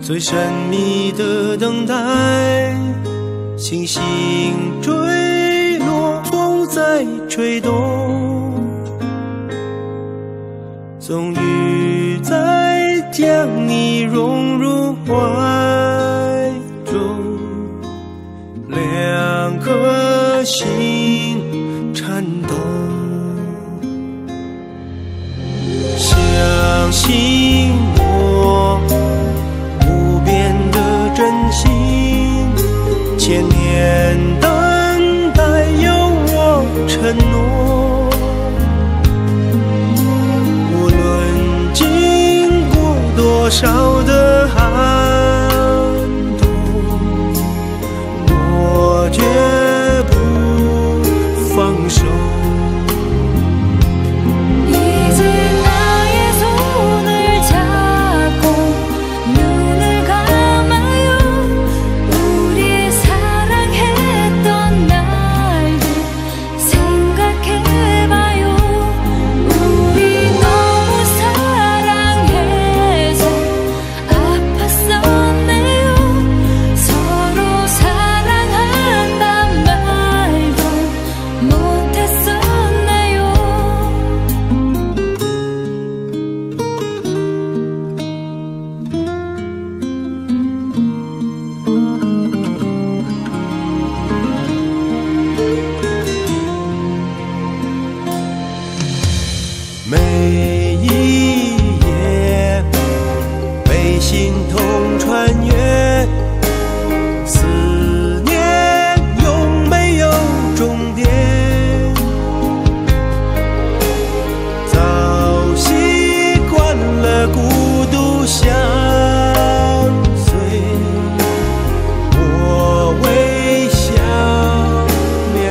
最神秘的等待，星星坠落，风在吹动，终于在将你融入怀中，两颗心颤动，相信我无边的真心，千年等待有我承诺，无论经过多少的寒冬，我绝不放手。每一夜被心痛穿越，思念永没有终点，早习惯了孤独相随，我微笑面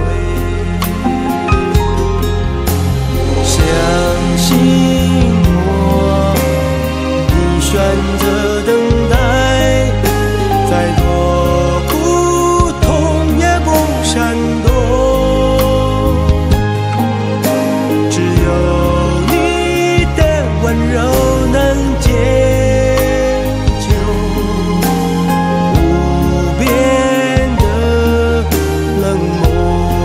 对，相信我，你选择等待，再多苦痛也不闪躲，只有你的温柔能解救无边的冷漠。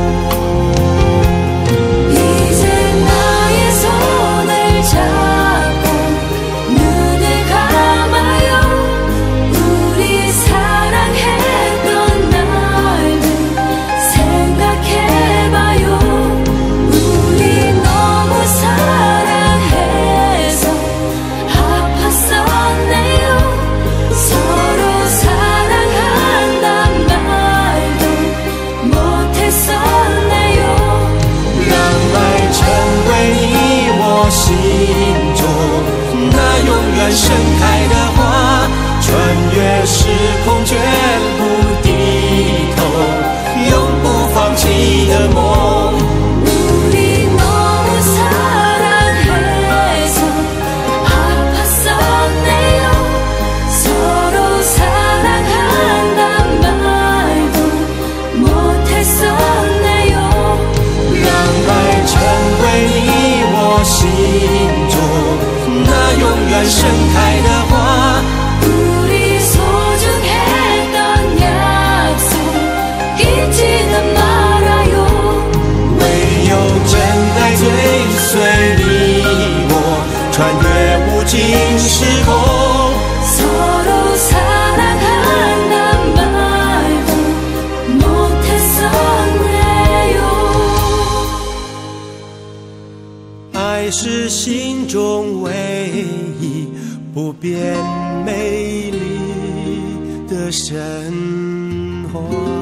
心中那永远盛开的花，穿越时空绝不低头，永不放弃的梦。우리 너무 사랑해서 아팠었네요. 서로 사랑한단 말도 못했었네요. 让爱成为你我心中那永远盛开的花， 우리 소중했던 약속 잊지는 말아요. 唯有真爱追随你我，穿越无尽时空。 서로 사랑한단 말도 못했었네요. 爱是心中唯一不变美丽的神话。